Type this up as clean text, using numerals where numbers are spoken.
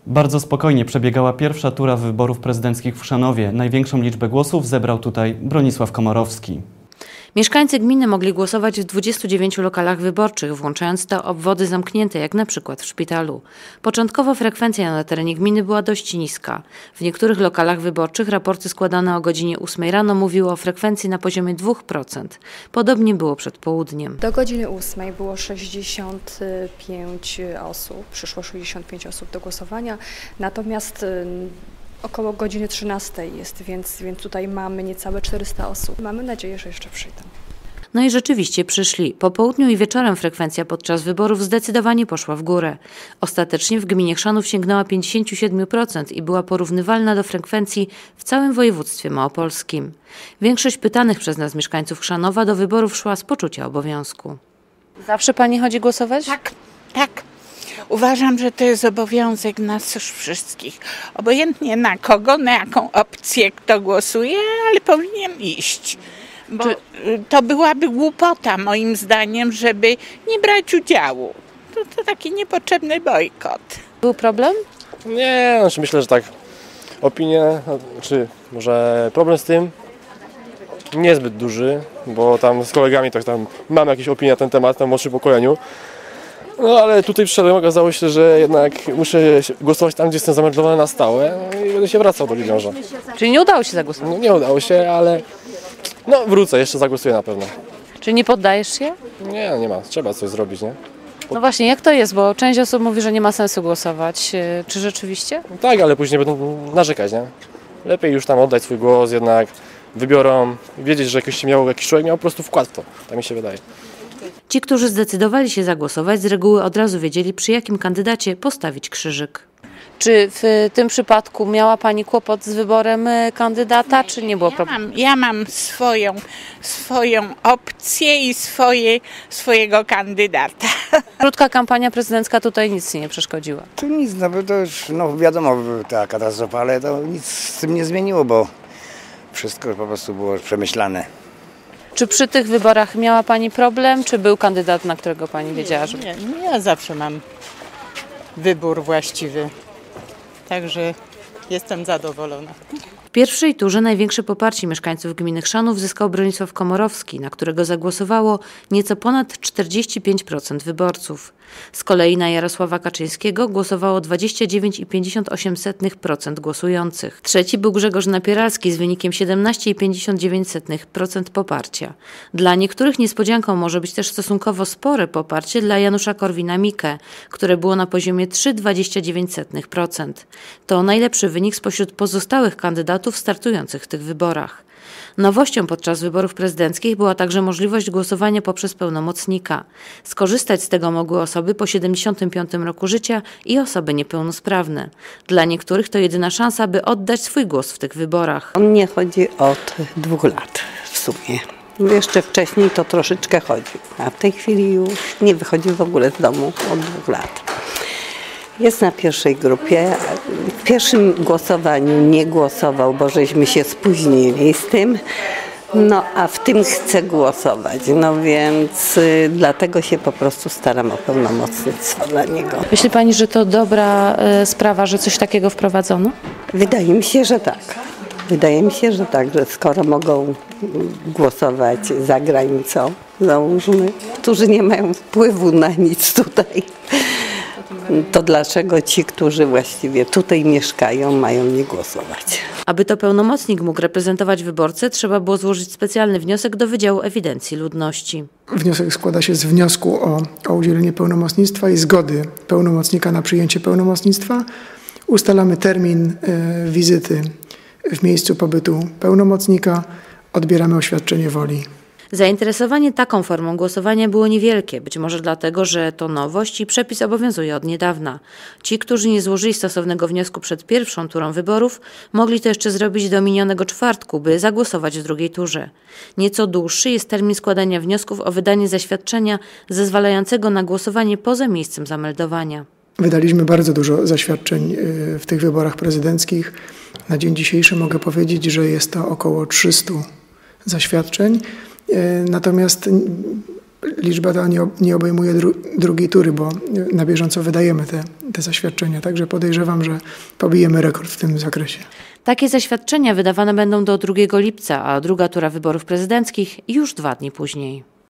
Bardzo spokojnie przebiegała pierwsza tura wyborów prezydenckich w Chrzanowie. Największą liczbę głosów zebrał tutaj Bronisław Komorowski. Mieszkańcy gminy mogli głosować w 29 lokalach wyborczych, włączając te obwody zamknięte, jak na przykład w szpitalu. Początkowo frekwencja na terenie gminy była dość niska. W niektórych lokalach wyborczych raporty składane o godzinie 8 rano mówiły o frekwencji na poziomie 2%. Podobnie było przed południem. Do godziny 8 było 65 osób, przyszło 65 osób do głosowania, natomiast około godziny 13 jest, więc tutaj mamy niecałe 400 osób. Mamy nadzieję, że jeszcze przyjdą. No i rzeczywiście przyszli. Po południu i wieczorem frekwencja podczas wyborów zdecydowanie poszła w górę. Ostatecznie w gminie Chrzanów sięgnęła 57% i była porównywalna do frekwencji w całym województwie małopolskim. Większość pytanych przez nas mieszkańców Chrzanowa do wyborów szła z poczucia obowiązku. Zawsze pani chodzi głosować? Tak. Uważam, że to jest obowiązek nas już wszystkich. Obojętnie na kogo, na jaką opcję kto głosuje, ale powinien iść. Bo to byłaby głupota moim zdaniem, żeby nie brać udziału. To taki niepotrzebny bojkot. Był problem? Nie, myślę, że tak. Opinie, czy może problem z tym niezbyt duży, bo tam z kolegami tak tam mam jakieś opinie na ten temat, na młodszym pokoleniu. No ale tutaj przyszedłem, okazało się, że jednak muszę głosować tam, gdzie jestem zameldowany na stałe i będę się wracał do Libiąża. Czyli nie udało się zagłosować? No, nie udało się, ale wrócę, jeszcze zagłosuję na pewno. Czy nie poddajesz się? Nie ma, trzeba coś zrobić, nie? No właśnie, jak to jest, bo część osób mówi, że nie ma sensu głosować. Czy rzeczywiście? No tak, ale później będą narzekać, nie? Lepiej już tam oddać swój głos, jednak wybiorą, wiedzieć, że jakiś człowiek miał po prostu wkład w to, tak mi się wydaje. Ci, którzy zdecydowali się zagłosować, z reguły od razu wiedzieli, przy jakim kandydacie postawić krzyżyk. Czy w tym przypadku miała pani kłopot z wyborem kandydata, czy nie było problemu? Ja mam swoją opcję i swojego kandydata. Krótka kampania prezydencka tutaj nic nie przeszkodziła. Tu nic, to już wiadomo, ta katastrofa, ale to nic z tym nie zmieniło, bo wszystko po prostu było przemyślane. Czy przy tych wyborach miała pani problem, czy był kandydat, na którego pani wiedziała, że... Nie, ja zawsze mam wybór właściwy, także jestem zadowolona. W pierwszej turze największe poparcie mieszkańców gminy Chrzanów zyskał Bronisław Komorowski, na którego zagłosowało nieco ponad 45% wyborców. Z kolei na Jarosława Kaczyńskiego głosowało 29,58% głosujących. Trzeci był Grzegorz Napieralski z wynikiem 17,59% poparcia. Dla niektórych niespodzianką może być też stosunkowo spore poparcie dla Janusza Korwina-Mikke, które było na poziomie 3,29%. To najlepszy wynik spośród pozostałych kandydatów startujących w tych wyborach. Nowością podczas wyborów prezydenckich była także możliwość głosowania poprzez pełnomocnika. Skorzystać z tego mogły osoby po 75 roku życia i osoby niepełnosprawne. Dla niektórych to jedyna szansa, by oddać swój głos w tych wyborach. On nie chodzi od 2 lat w sumie. Jeszcze wcześniej to troszeczkę chodził, a w tej chwili już nie wychodzi w ogóle z domu od 2 lat. Jest na pierwszej grupie. W pierwszym głosowaniu nie głosował, bo żeśmy się spóźnili z tym. No a w tym chcę głosować, no więc dlatego się po prostu staram o pełnomocnictwo dla niego. Myśli pani, że to dobra sprawa, że coś takiego wprowadzono? Wydaje mi się, że tak. Wydaje mi się, że tak, że skoro mogą głosować za granicą, załóżmy, którzy nie mają wpływu na nic tutaj, to dlaczego ci, którzy właściwie tutaj mieszkają, mają nie głosować? Aby to pełnomocnik mógł reprezentować wyborcę, trzeba było złożyć specjalny wniosek do Wydziału Ewidencji Ludności. Wniosek składa się z wniosku o udzielenie pełnomocnictwa i zgody pełnomocnika na przyjęcie pełnomocnictwa. Ustalamy termin wizyty w miejscu pobytu pełnomocnika, odbieramy oświadczenie woli. Zainteresowanie taką formą głosowania było niewielkie, być może dlatego, że to nowość i przepis obowiązuje od niedawna. Ci, którzy nie złożyli stosownego wniosku przed pierwszą turą wyborów, mogli to jeszcze zrobić do minionego czwartku, by zagłosować w drugiej turze. Nieco dłuższy jest termin składania wniosków o wydanie zaświadczenia zezwalającego na głosowanie poza miejscem zameldowania. Wydaliśmy bardzo dużo zaświadczeń w tych wyborach prezydenckich. Na dzień dzisiejszy mogę powiedzieć, że jest to około 300 zaświadczeń. Natomiast liczba ta nie obejmuje drugiej tury, bo na bieżąco wydajemy te zaświadczenia. Także podejrzewam, że pobijemy rekord w tym zakresie. Takie zaświadczenia wydawane będą do 2 lipca, a druga tura wyborów prezydenckich już 2 dni później.